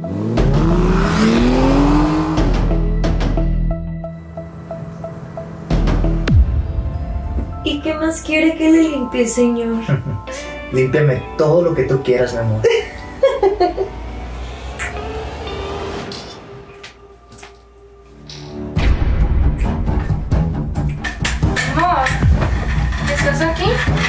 ¿Y qué más quiere que le limpie, señor? Límpiame todo lo que tú quieras, mi amor. Amor, ¿estás aquí?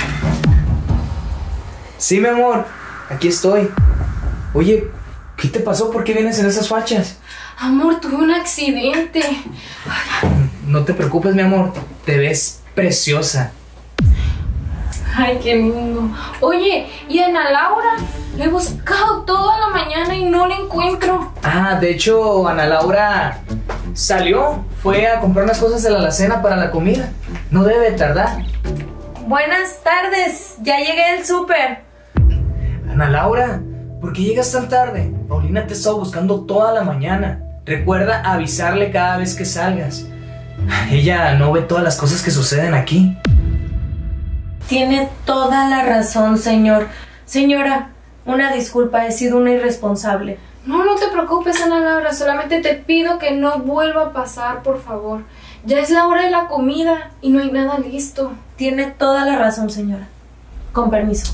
Sí, mi amor, aquí estoy. Oye, ¿qué te pasó? ¿Por qué vienes en esas fachas? Amor, tuve un accidente. No te preocupes, mi amor, te ves preciosa. Ay, qué lindo. Oye, ¿y Ana Laura? La he buscado toda la mañana y no la encuentro. Ah, de hecho, Ana Laura salió, fue a comprar unas cosas de la alacena para la comida. No debe tardar. Buenas tardes, ya llegué del súper. Ana Laura, ¿por qué llegas tan tarde? Paulina te ha estado buscando toda la mañana. Recuerda avisarle cada vez que salgas. Ella no ve todas las cosas que suceden aquí. Tiene toda la razón, señor. Señora, una disculpa, he sido una irresponsable. No, no te preocupes, Ana Laura. Solamente te pido que no vuelva a pasar, por favor. Ya es la hora de la comida y no hay nada listo. Tiene toda la razón, señora. Con permiso.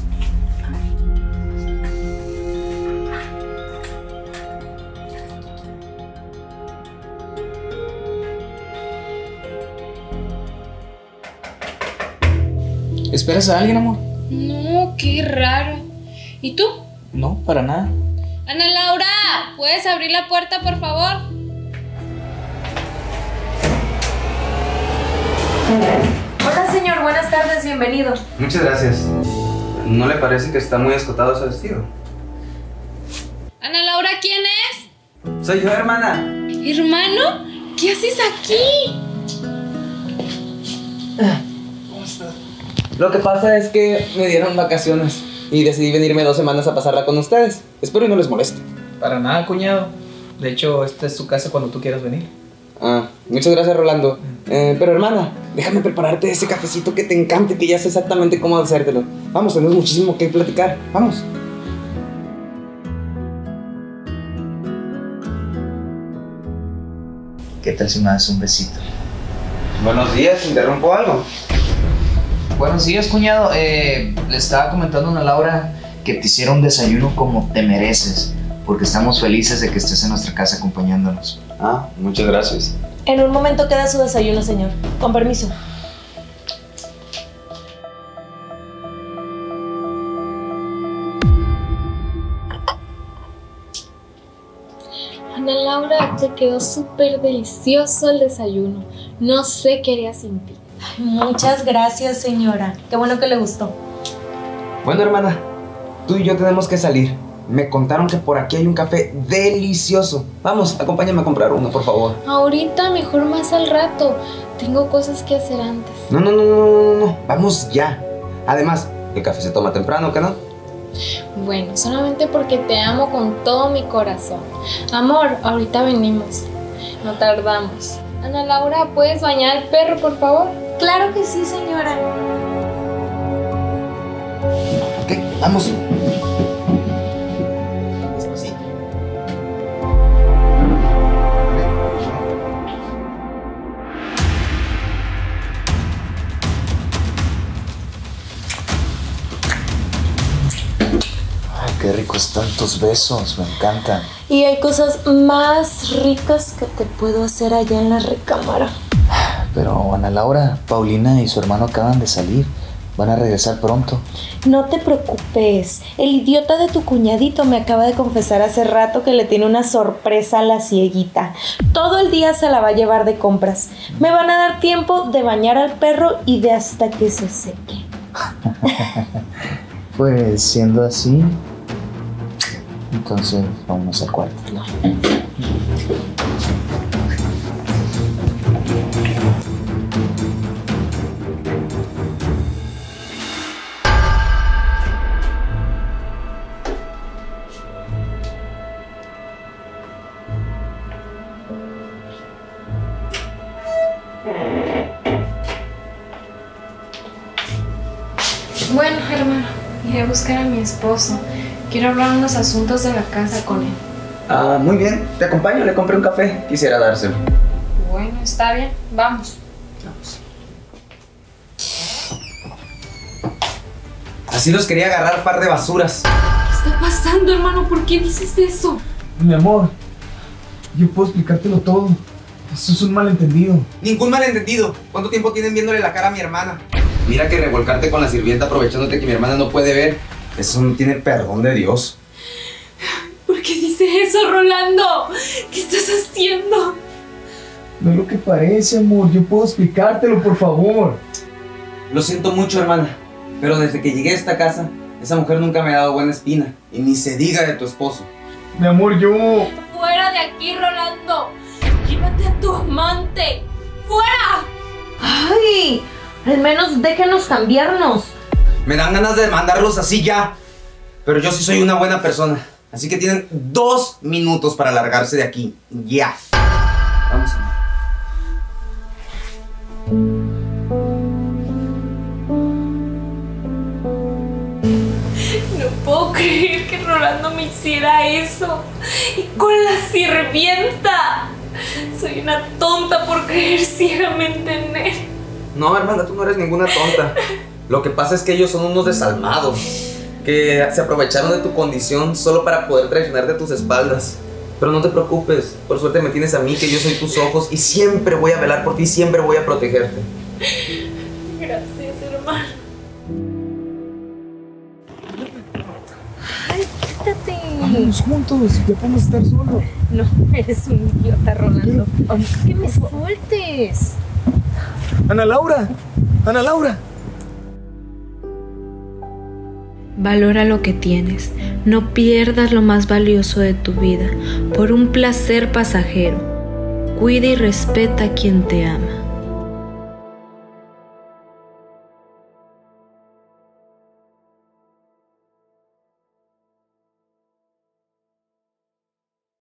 ¿Esperas a alguien, amor? No, qué raro. ¿Y tú? No, para nada. Ana Laura, ¿puedes abrir la puerta, por favor? Hola, señor, buenas tardes, bienvenido. Muchas gracias. ¿No le parece que está muy escotado ese vestido? Ana Laura, ¿quién es? Soy yo, hermana. ¿Hermano? ¿Qué haces aquí? ¿Cómo estás? Lo que pasa es que me dieron vacaciones y decidí venirme 2 semanas a pasarla con ustedes. Espero y no les moleste. Para nada, cuñado. De hecho, esta es tu casa cuando tú quieras venir. Ah, muchas gracias, Rolando. Pero hermana, déjame prepararte ese cafecito que te encante, que ya sé exactamente cómo hacértelo. Vamos, tenemos muchísimo que platicar. Vamos. ¿Qué tal si me das un besito? Buenos días, ¿interrumpo algo? Buenos días, cuñado. Le estaba comentando a Ana Laura que te hiciera un desayuno como te mereces, porque estamos felices de que estés en nuestra casa acompañándonos. Ah, muchas gracias. En un momento queda su desayuno, señor. Con permiso. Ana Laura, te quedó súper delicioso el desayuno. No sé qué haría sin ti. Muchas gracias, señora. Qué bueno que le gustó. Bueno, hermana, tú y yo tenemos que salir. Me contaron que por aquí hay un café delicioso. Vamos, acompáñame a comprar uno, por favor. Ahorita, mejor más al rato. Tengo cosas que hacer antes. No. Vamos ya. Además, el café se toma temprano, ¿qué no? Bueno, solamente porque te amo con todo mi corazón. Amor, ahorita venimos. No tardamos. Ana Laura, ¿puedes bañar al perro, por favor? Claro que sí, señora. Ok, vamos. Despacito. Ay, qué ricos tantos besos, me encantan. Y hay cosas más ricas que te puedo hacer allá en la recámara. Pero Ana Laura, Paulina y su hermano acaban de salir. Van a regresar pronto. No te preocupes. El idiota de tu cuñadito me acaba de confesar hace rato que le tiene una sorpresa a la cieguita. Todo el día se la va a llevar de compras. Me van a dar tiempo de bañar al perro y de hasta que se seque. Pues siendo así, entonces vamos al cuarto. Bueno, hermano, iré a buscar a mi esposo. Quiero hablar unos asuntos de la casa con él. Muy bien, te acompaño, le compré un café. Quisiera dárselo. Bueno, está bien, vamos. Así los quería agarrar, par de basuras. ¿Qué está pasando, hermano? ¿Por qué dices eso? Mi amor, yo puedo explicártelo todo. Eso es un malentendido. Ningún malentendido. ¿Cuánto tiempo tienen viéndole la cara a mi hermana? Mira que revolcarte con la sirvienta aprovechándote que mi hermana no puede ver. Eso no tiene perdón de Dios. ¿Por qué dices eso, Rolando? ¿Qué estás haciendo? No es lo que parece, amor. Yo puedo explicártelo, por favor. Lo siento mucho, hermana, pero desde que llegué a esta casa, esa mujer nunca me ha dado buena espina. Y ni se diga de tu esposo. Mi amor, yo... ¡Fuera de aquí, Rolando! ¡Llévate a tu amante! ¡Fuera! ¡Ay! Al menos déjenos cambiarnos. Me dan ganas de mandarlos así ya. Pero yo sí soy una buena persona. Así que tienen 2 minutos para largarse de aquí. Ya. Vamos. No puedo creer que Rolando me hiciera eso. Y con la sirvienta. Soy una tonta por creer ciegamente en él. No, hermana, tú no eres ninguna tonta. Lo que pasa es que ellos son unos desalmados que se aprovecharon de tu condición solo para poder traicionarte a tus espaldas. Pero no te preocupes, por suerte me tienes a mí, que yo soy tus ojos y siempre voy a velar por ti, siempre voy a protegerte. Gracias, hermano. Ay, quítate. Vamos juntos, ya podemos estar solos. No, eres un idiota, Rolando. Que me sueltes. Ana Laura, Ana Laura. Valora lo que tienes, no pierdas lo más valioso de tu vida por un placer pasajero. Cuida y respeta a quien te ama.